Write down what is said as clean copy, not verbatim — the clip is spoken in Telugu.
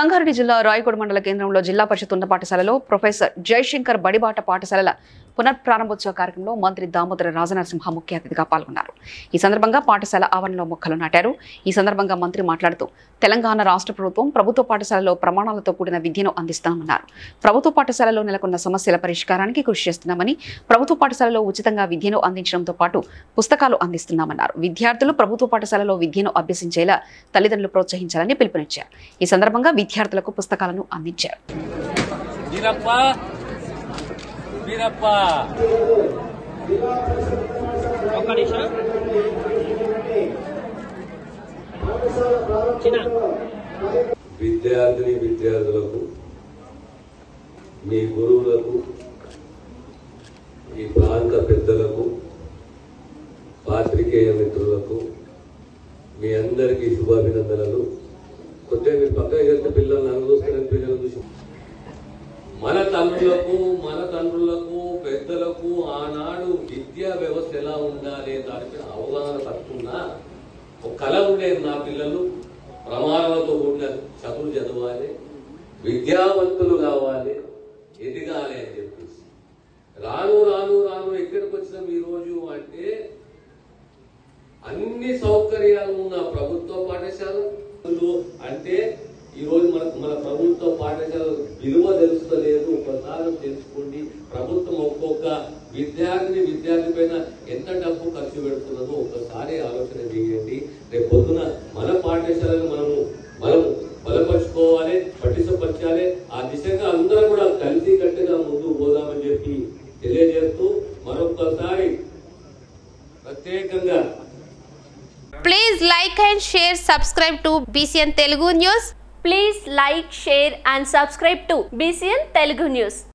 సంగారెడ్డి జిల్లా రాయకోడ్ మండల కేంద్రంలో జిల్లా పరిషత్ ఉన్నత పాఠశాలలో ప్రొఫెసర్ జయశంకర్ బడిబాట పాఠశాలల పునఃప్రారంభోత్సవ కార్యక్రమంలో మంత్రి దామోదర రాజనరసింహ ముఖ్య అతిథిగా పాల్గొన్నారు. ఈ సందర్భంగా పాఠశాల ఆవరణలో మొక్కలు నాటారు. ఈ సందర్భంగా మంత్రి మాట్లాడుతూ తెలంగాణ రాష్ట్ర ప్రభుత్వం ప్రభుత్వ పాఠశాలలో ప్రమాణాలతో కూడిన విద్యను అందిస్తామన్నారు. ప్రభుత్వ పాఠశాలలో నెలకొన్న సమస్యల పరిష్కారానికి కృషి చేస్తున్నామని, ప్రభుత్వ పాఠశాలలో ఉచితంగా విద్యను అందించడంతో పాటు పుస్తకాలు అందిస్తున్నామన్నారు. విద్యార్థులు ప్రభుత్వ పాఠశాలలో విద్యను అభ్యసించేలా తల్లిదండ్రులు ప్రోత్సహించాలని పిలుపునిచ్చారు. ఈ సందర్భంగా విద్యార్థులకు పుస్తకాలను అందించారు. విద్యార్థులకు మీ గురువులకు ఈ ప్రాంత పెద్దలకు పాత్రికేయ మిత్రులకు మీ అందరికీ శుభాభినందనలు. కొద్దిగా మీరు పక్కన వెళ్తే పిల్లల్ని అనుభవిస్తున్న పిల్లలు చూసి మన తండ్రులకు పెద్దలకు ఆనాడు విద్యా వ్యవస్థ ఎలా ఉండాలి దానిపై అవగాహన తక్కువ ఒక కళ ఉండేది. నా పిల్లలు ప్రమాణాలతో కూడిన చదువులు చదవాలి, విద్యావంతులు కావాలి, ఎదగాలి అని చెప్పేసి రాను రాను రాను ఎక్కడికి వచ్చినాం ఈ రోజు అంటే అన్ని సౌకర్యాలు ఉన్న ప్రభుత్వ పాఠశాలలు అంటే ఈ రోజు మన ప్రభుత్వ పాఠశాల విలువ తెలుస్తలేదు. ఒకసారి తెలుసుకోండి, ప్రభుత్వం ఒక్కొక్క విద్యార్థి పైన ఎంత డబ్బు ఖర్చు పెడుతున్నదో ఒకసారి ఆలోచన చేయండి. రేపు పొద్దున మన పాఠశాలను మనం బలపరుచుకోవాలి, పట్టించపరచాలి. ఆ దిశగా అందరం కూడా కలిసి కట్టుగా ముందుకు పోదామని చెప్పి తెలియజేస్తూ మరొకసారి ప్రత్యేకంగా Please like and share, subscribe to BCN Telugu News. Please like, share and subscribe to BCN Telugu News.